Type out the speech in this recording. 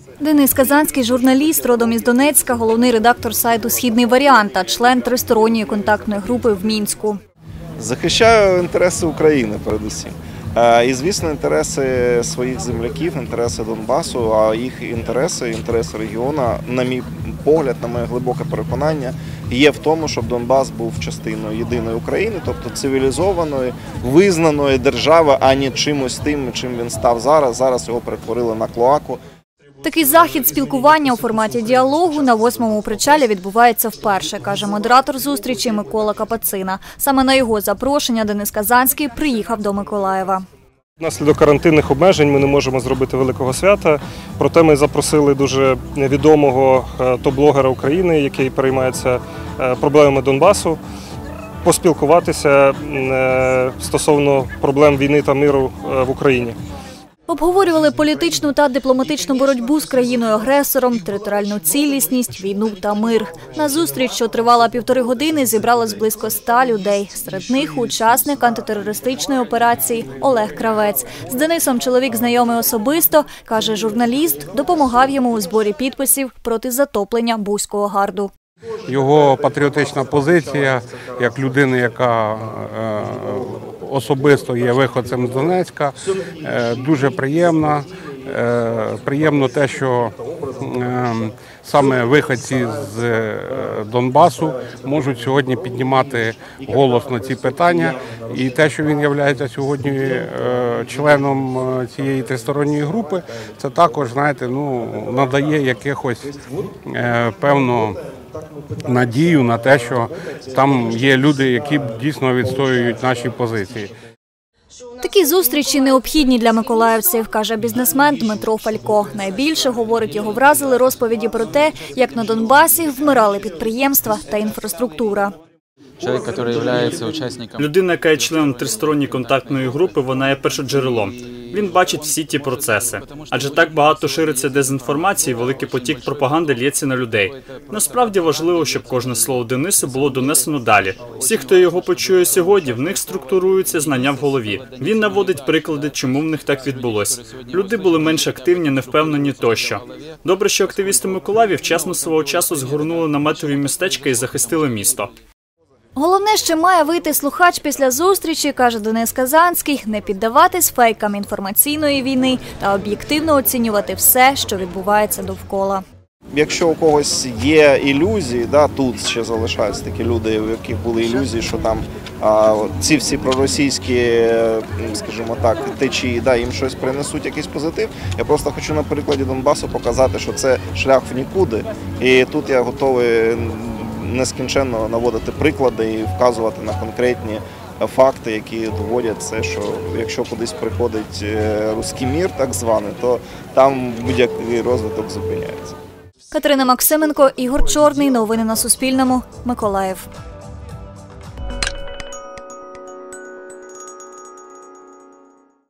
Денис Казанський – журналіст, родом із Донецька, головний редактор сайту «Східний варіант» та член тристоронньої контактної групи в Мінську. Захищаю інтереси України передусім. І, звісно, інтереси своїх земляків, інтереси Донбасу, а їх інтереси регіону, на мій погляд, на моє глибоке переконання, є в тому, щоб Донбас був частиною єдиної України, тобто цивілізованої, визнаної держави, а не чимось тим, чим він став зараз. Зараз його перетворили на клоаку. Такий захід спілкування у форматі діалогу на 8-му причалі відбувається вперше, каже модератор зустрічі Микола Капацина. Саме на його запрошення Денис Казанський приїхав до Миколаєва. Внаслідок карантинних обмежень ми не можемо зробити великого свята, проте ми запросили дуже відомого топ-блогера України, який переймається проблемами Донбасу, поспілкуватися стосовно проблем війни та миру в Україні. Обговорювали політичну та дипломатичну боротьбу з країною-агресором, територіальну цілісність, війну та мир. На зустріч, що тривала 1,5 години, зібралось близько 100 людей. Серед них учасник антитерористичної операції Олег Кравець. З Денисом чоловік знайомий особисто, каже журналіст, допомагав йому у зборі підписів проти затоплення Буського гарду. Його патріотична позиція, як людини, яка особисто є виходцем з Донецька, дуже приємна. Приємно те, що саме виходці з Донбасу можуть сьогодні піднімати голос на ці питання. І те, що він є сьогодні членом цієї тристоронньої групи, це також, знаєте, надає якихось певну надію на те, що там є люди, які дійсно відстоюють наші позиції. Такі зустрічі необхідні для миколаївців, каже бізнесмен Дмитро Фалько. Найбільше, говорить, його вразили розповіді про те, як на Донбасі вмирали підприємства та інфраструктура. Людина, яка є членом тристоронньої контактної групи, вона є першоджерелом. Він бачить всі ті процеси. Адже так багато шириться дезінформації, великий потік пропаганди лється на людей. Насправді важливо, щоб кожне слово Денису було донесено далі. Всі, хто його почує сьогодні, в них структуруються знання в голові. Він наводить приклади, чому в них так відбулося. Люди були менш активні, невпевнені тощо. Добре, що активісти Миколаєва вчасно свого часу згорнули наметові містечка і захистили місто. Головне, що має вийти слухач після зустрічі, каже Денис Казанський, не піддаватись фейкам інформаційної війни та об'єктивно оцінювати все, що відбувається довкола. Якщо у когось є ілюзії, тут ще залишаються такі люди, у яких були ілюзії, що там ці всі проросійські, скажімо так, течії, їм щось принесуть, якийсь позитив. Я просто хочу на прикладі Донбасу показати, що це шлях в нікуди. І тут я готовий нескінченно наводити приклади і вказувати на конкретні факти, які доводять це, що якщо кудись приходить руський мір, так званий, то там будь-який розвиток зупиняється. Катерина Максименко, Ігор Чорний. Новини на Суспільному. Миколаїв.